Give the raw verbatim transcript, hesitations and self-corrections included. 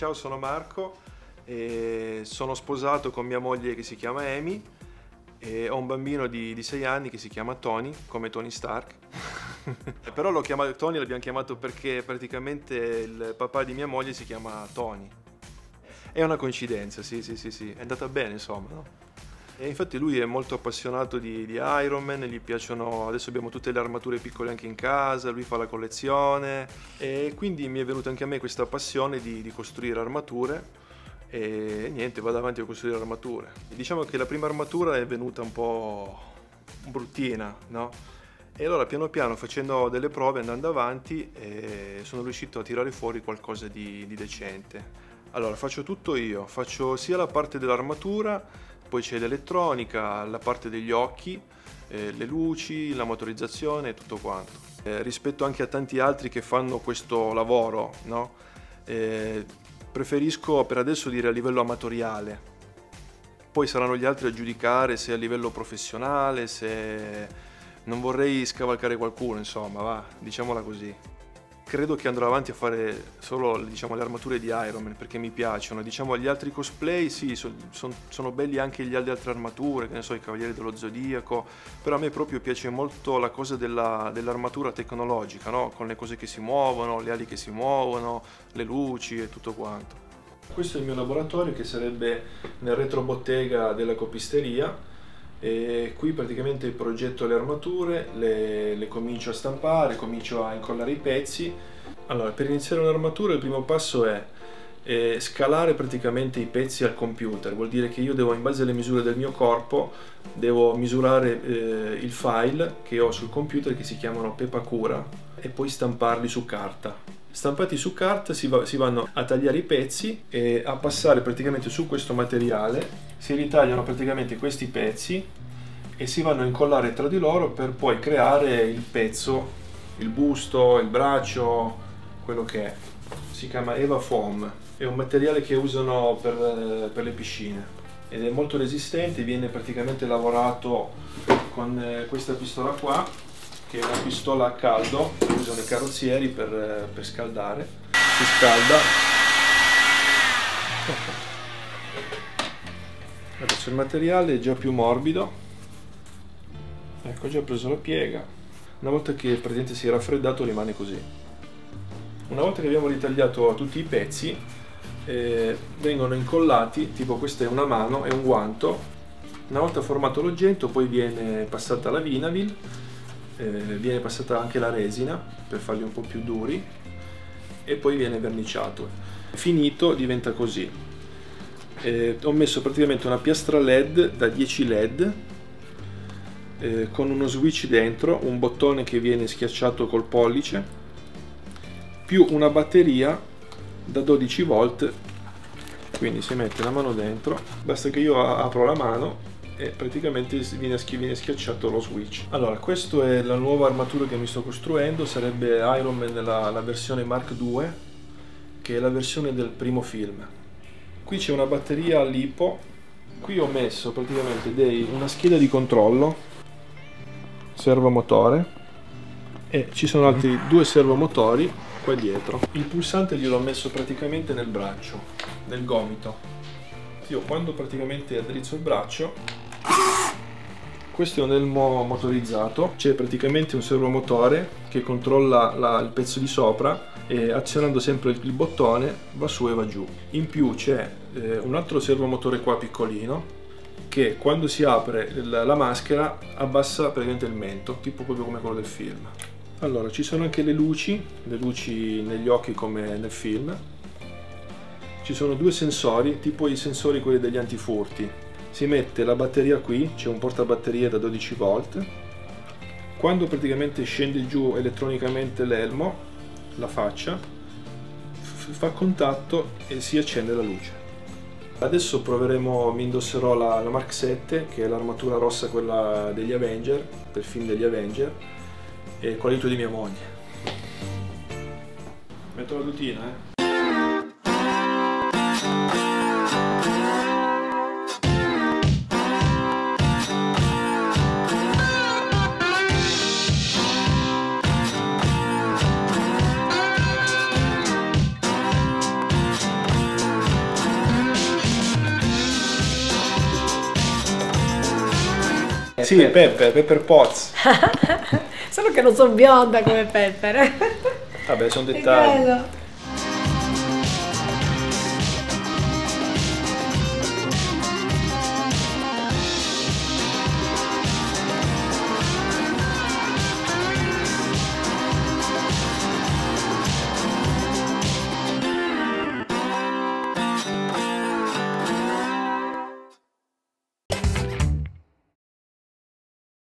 Ciao, sono Marco e sono sposato con mia moglie che si chiama Amy e ho un bambino di, di sei anni che si chiama Tony, come Tony Stark. Però lo chiama, Tony l'abbiamo chiamato perché praticamente il papà di mia moglie si chiama Tony. È una coincidenza, sì, sì, sì, sì, è andata bene insomma, no? E infatti lui è molto appassionato di, di Iron Man, gli piacciono, adesso abbiamo tutte le armature piccole anche in casa, lui fa la collezione e quindi mi è venuta anche a me questa passione di, di costruire armature e niente, vado avanti a costruire armature. Diciamo che la prima armatura è venuta un po' bruttina, no? E allora piano piano facendo delle prove, andando avanti, eh, sono riuscito a tirare fuori qualcosa di, di decente. Allora faccio tutto io, faccio sia la parte dell'armatura, poi c'è l'elettronica, la parte degli occhi, eh, le luci, la motorizzazione e tutto quanto. Eh, rispetto anche a tanti altri che fanno questo lavoro, no? Eh, preferisco per adesso dire a livello amatoriale, poi saranno gli altri a giudicare se a livello professionale, se non vorrei scavalcare qualcuno, insomma, va, diciamola così. Credo che andrò avanti a fare solo, diciamo, le armature di Iron Man perché mi piacciono. Diciamo, gli altri cosplay sì, son, son, sono belli anche gli, le altre armature, che ne so, i Cavalieri dello Zodiaco, però a me proprio piace molto la cosa della, dell'armatura tecnologica, no? Con le cose che si muovono, le ali che si muovono, le luci e tutto quanto. Questo è il mio laboratorio che sarebbe nel retrobottega della copisteria. E qui praticamente progetto le armature, le, le comincio a stampare, comincio a incollare i pezzi. Allora, per iniziare un'armatura il primo passo è eh, scalare praticamente i pezzi al computer, vuol dire che io devo, in base alle misure del mio corpo, devo misurare eh, il file che ho sul computer che si chiamano Pepakura e poi stamparli su carta. Stampati su carta si, va, si vanno a tagliare i pezzi e a passare praticamente su questo materiale, si ritagliano praticamente questi pezzi e si vanno a incollare tra di loro per poi creare il pezzo, il busto, il braccio, quello che è. Si chiama Eva Foam, è un materiale che usano per, per le piscine ed è molto resistente, viene praticamente lavorato con questa pistola qua, che è una pistola a caldo che usano i carrozzieri per, per scaldare. Si scalda. Adesso il materiale è già più morbido. Ecco, ho già preso la piega. Una volta che praticamente si è raffreddato rimane così. Una volta che abbiamo ritagliato tutti i pezzi, eh, vengono incollati, tipo questa è una mano, è un guanto. Una volta formato l'oggetto poi viene passata la Vinavil, eh, viene passata anche la resina per farli un po' più duri e poi viene verniciato. Finito diventa così. Eh, ho messo praticamente una piastra led da dieci led eh, con uno switch dentro, un bottone che viene schiacciato col pollice, più una batteria da dodici volt, quindi si mette la mano dentro, basta che io apro la mano e praticamente viene, viene schiacciato lo switch. Allora, questa è la nuova armatura che mi sto costruendo, sarebbe Iron Man la, la versione Mark due, che è la versione del primo film. Qui c'è una batteria LiPo, qui ho messo praticamente dei, una scheda di controllo, servomotore, e ci sono altri due servomotori qua dietro. Il pulsante gliel'ho messo praticamente nel braccio, nel gomito. Io quando praticamente addrizzo il braccio, questo è un elmo motorizzato, c'è praticamente un servomotore che controlla la, il pezzo di sopra e azionando sempre il, il bottone va su e va giù. In più c'è eh, un altro servomotore qua piccolino che quando si apre la, la maschera abbassa praticamente il mento, tipo proprio come quello del film. Allora, ci sono anche le luci, le luci negli occhi come nel film. Ci sono due sensori, tipo i sensori quelli degli antifurti. Si mette la batteria qui, c'è un portabatterie da dodici volt. Quando praticamente scende giù elettronicamente l'elmo, la faccia, fa contatto e si accende la luce. Adesso proveremo, mi indosserò la, la Mark sette, che è l'armatura rossa, quella degli Avenger, del film degli Avenger, e con l'aiuto di mia moglie. Metto la tutina, eh. Sì, Pepper, Pepper Potts. Solo che non sono bionda come Pepper. Vabbè, sono dettagli. Bello.